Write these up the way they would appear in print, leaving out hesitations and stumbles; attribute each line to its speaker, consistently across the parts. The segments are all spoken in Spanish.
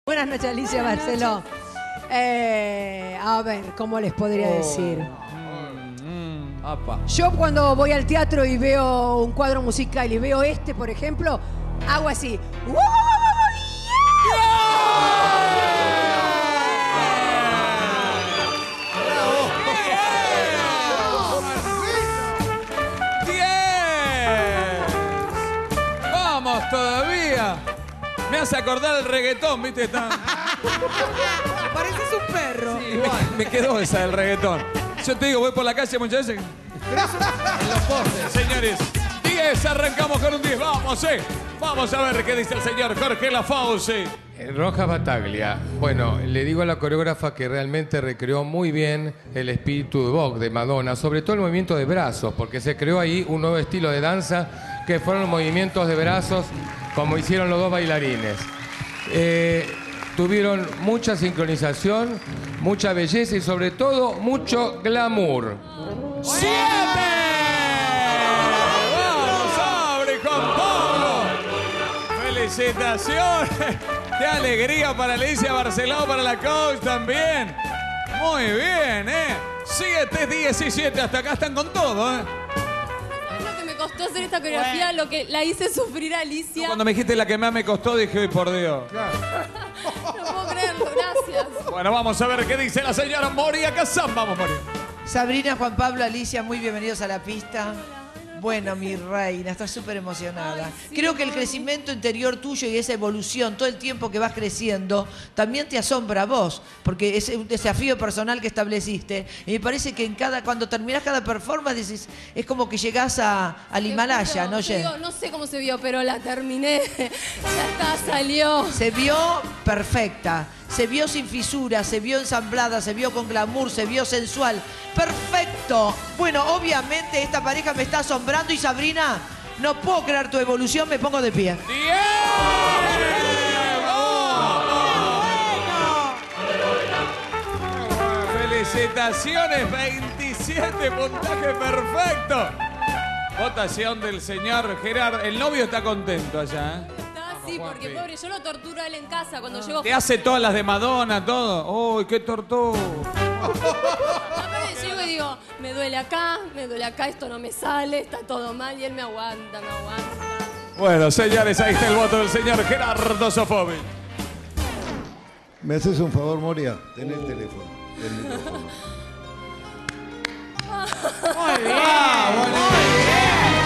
Speaker 1: Buenas noches, Alicia Barceló. A ver, ¿cómo les podría decir? Yo cuando voy al teatro y veo un cuadro musical y veo este, por ejemplo, hago así.
Speaker 2: ¡Vamos todavía! Me hace acordar el reggaetón, ¿viste?
Speaker 1: Pareces un perro.
Speaker 2: Sí, me quedó esa del reggaetón. Yo te digo, voy por la calle muchas veces. En los postes. Señores, 10, arrancamos con un 10. Vamos, Vamos a ver qué dice el señor Jorge Lafauci.
Speaker 3: Rojas Battaglia. Bueno, le digo a la coreógrafa que realmente recreó muy bien el espíritu de Vogue de Madonna, sobre todo el movimiento de brazos, porque se creó ahí un nuevo estilo de danza que fueron los movimientos de brazos como hicieron los dos bailarines. Tuvieron mucha sincronización, mucha belleza y sobre todo mucho glamour.
Speaker 2: 7. ¡Vamos, abre Juan Pablo! ¡Felicitaciones! ¡Qué alegría para Alicia Barceló, para la coach también! Muy bien, 7-17, hasta acá están con todo,
Speaker 4: ¿Sabes lo que me costó hacer esta coreografía? Lo que la hice sufrir a Alicia.
Speaker 2: Cuando me dijiste la que más me costó, dije, ¡ay, por Dios!
Speaker 4: No puedo creerlo, gracias.
Speaker 2: Bueno, vamos a ver qué dice la señora Moria Kazan. Vamos, Moria.
Speaker 5: Sabrina, Juan Pablo, Alicia, muy bienvenidos a la pista. Bueno, mi reina, estás súper emocionada.
Speaker 4: Ay, sí,
Speaker 5: creo que el crecimiento interior tuyo y esa evolución, todo el tiempo que vas creciendo, también te asombra a vos, porque es un desafío personal que estableciste. Y me parece que cuando terminás cada performance, dices, es como que llegás al Himalaya, ¿no, Jen?
Speaker 4: No sé cómo se vio, pero la terminé. Ya está, salió.
Speaker 5: Se vio perfecta, se vio sin fisuras, se vio ensamblada, se vio con glamour, se vio sensual. ¡Perfecto! Bueno, obviamente esta pareja me está asombrando y Sabrina, no puedo creer tu evolución, me pongo de pie.
Speaker 2: 10. Felicitaciones, 27 puntaje perfecto. Votación del señor Gerard. El novio está contento allá,
Speaker 4: Sí, porque pobre, yo lo torturo a él en casa cuando llego.
Speaker 2: Te hace todas las de Madonna, todo. ¡Uy, qué tortuga!
Speaker 4: Aparte llego y digo, me duele acá, esto no me sale, está todo mal y él me aguanta.
Speaker 2: Bueno, señores, ahí está el voto del señor Gerardo Sofovich.
Speaker 6: ¿Me haces un favor, Moria? Ten el teléfono. El micrófono.
Speaker 2: Muy bien.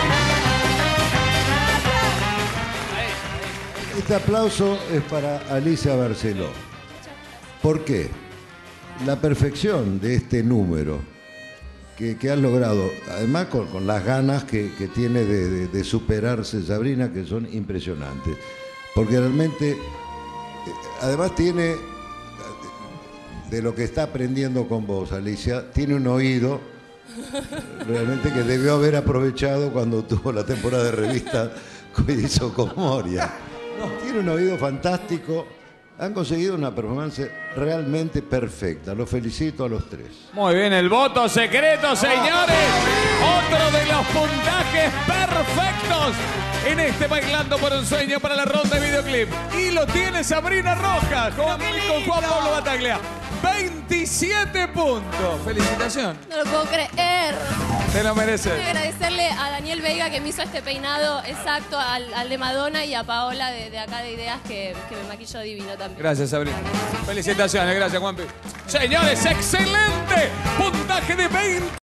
Speaker 6: Este aplauso es para Alicia Barceló. ¿Por qué? La perfección de este número que has logrado, además con las ganas que tiene de superarse Sabrina, que son impresionantes. Porque realmente, además tiene, de lo que está aprendiendo con vos, Alicia, tiene un oído realmente que debió haber aprovechado cuando tuvo la temporada de revista que hizo con Moria. Tiene un oído fantástico. Han conseguido una performance realmente perfecta. Los felicito a los tres.
Speaker 2: Muy bien, el voto secreto, señores. Otro de los puntajes perfectos en este Bailando por un Sueño para la ronda de videoclip. Y lo tiene Sabrina Rojas con Juan Pablo Battaglia. 27 puntos. Felicitación.
Speaker 4: No lo puedo creer.
Speaker 2: Te lo mereces.
Speaker 4: Quiero agradecerle a Daniel Veiga que me hizo este peinado exacto al de Madonna y a Paola de acá de Ideas que me maquilló divino también.
Speaker 2: Gracias, Sabrina. Felicitaciones, gracias, Juanpi. Señores, excelente puntaje de 20.